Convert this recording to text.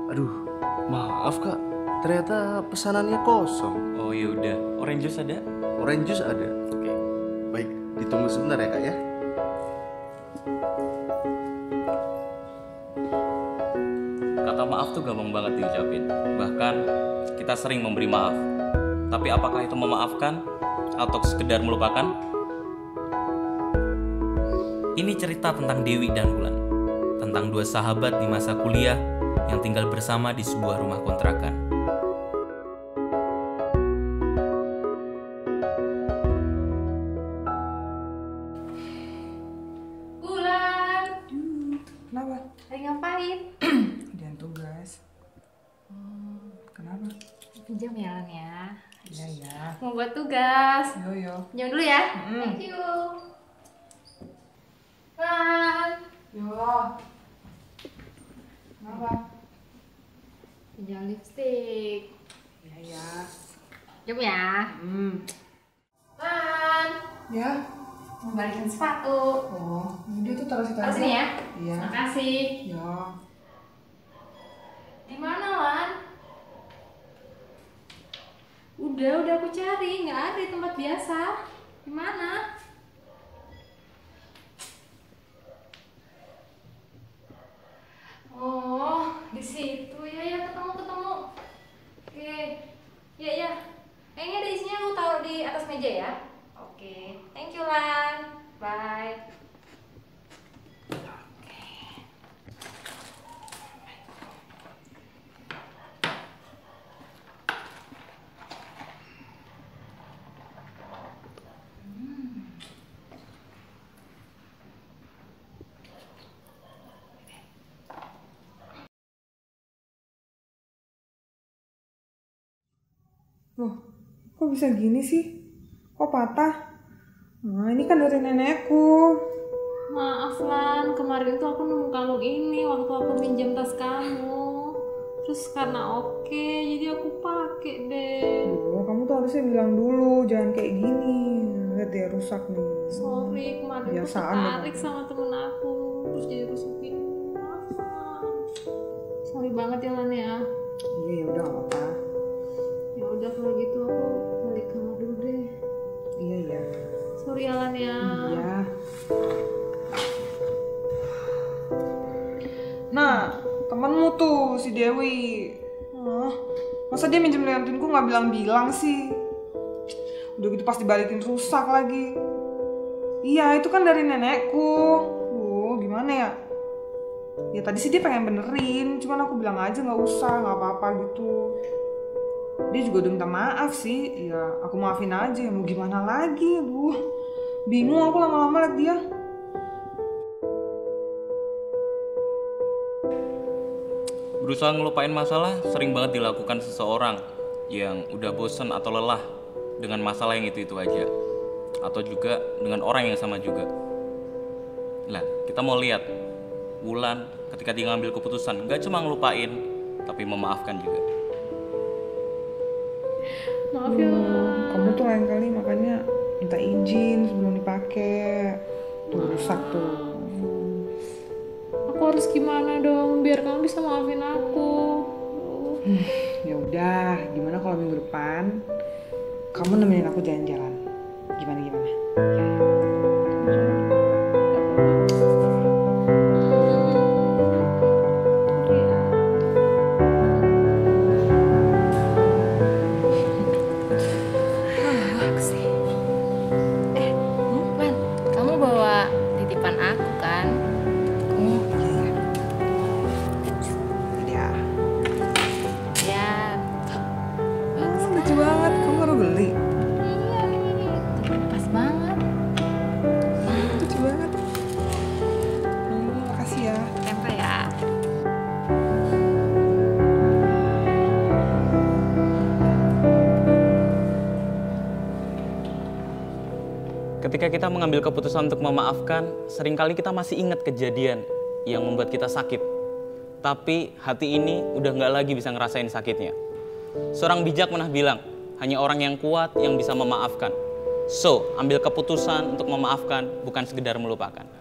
Aduh, maaf kak, ternyata pesanannya kosong. Oh ya udah, orange juice ada? Orange juice ada. Oke. Baik, ditunggu sebentar ya kak ya. Kata maaf tuh gampang banget diucapin. Bahkan kita sering memberi maaf. Tapi apakah itu memaafkan atau sekedar melupakan? Ini cerita tentang Dewi dan Wulan. Tentang dua sahabat di masa kuliah yang tinggal bersama di sebuah rumah kontrakan. Bulan, Kenapa? lagi ngapain? Kerjaan tugas. Kenapa? Pinjam ya, Lan ya. Iya ya. Mau buat tugas. Yo. Pinjam dulu ya. Thank you. Lan, Yo. Kenapa? pinjam lipstick. Iya ya. Pinjam ya. Lan, Ya. mau balikin sepatu. Oh, dia tuh taruh situ Taruh aja. sini ya. Iya. Makasih. Yo. Di mana, Lan? Udah aku cari, nggak ada di tempat biasa. Di mana? Oh, di situ ya ketemu. Oke, ya. Ini ada isinya, aku taruh di atas meja ya. Oke, thank you Lan. Bye. Loh, kok bisa gini sih? Kok patah? Nah, ini kan dari nenekku. Maaf Lan, kemarin tuh aku nemu kalung ini waktu aku minjem tas kamu. Terus karena oke, jadi aku pakai deh. Loh, kamu tuh harusnya bilang dulu, jangan kayak gini. Lihat dia rusak nih. Sorry, kemarin aku Biasaan tertarik sama temen aku. Terus jadi rusak gini. Maaf Lan. Sorry banget ya Lan ya. Iya, ya udah gak apa-apa. Ya udah kalau gitu aku balik kamar dulu deh. Iya ya. Sorry ya Lan ya. Iya. Nah, temenmu tuh si Dewi. Masa dia minjem leontinku nggak bilang-bilang sih? Udah gitu pas dibalikin rusak lagi. Iya, itu kan dari nenekku. Gimana ya? Ya tadi sih dia pengen benerin, cuman aku bilang aja nggak usah, nggak apa-apa gitu. Dia juga udah minta maaf sih. Ya aku maafin aja, mau gimana lagi? Aduh, bingung aku lama-lama liat dia. Berusaha ngelupain masalah sering banget dilakukan seseorang yang udah bosen atau lelah dengan masalah yang itu-itu aja. Atau juga dengan orang yang sama juga. Lah, kita mau lihat Wulan ketika dia ngambil keputusan gak cuma ngelupain, tapi memaafkan juga. Maaf ya Lan. Kamu tuh lain kali makanya minta izin sebelum dipakai. Tuh rusak tuh. Aku harus gimana dong biar kamu bisa maafin aku? Ya udah, gimana kalau minggu depan kamu nemenin aku jalan-jalan? Gimana? Man, kamu bawa titipan aku kan? Oh iya. Ya. Ya. Bagus kan? Lucu banget, kamu baru beli. Iya nih, pas banget. Lucu banget. Makasih ya. Tempel ya. Ketika kita mengambil keputusan untuk memaafkan, seringkali kita masih ingat kejadian yang membuat kita sakit. Tapi hati ini udah nggak lagi bisa ngerasain sakitnya. Seorang bijak pernah bilang, hanya orang yang kuat yang bisa memaafkan. So, ambil keputusan untuk memaafkan, bukan sekedar melupakan.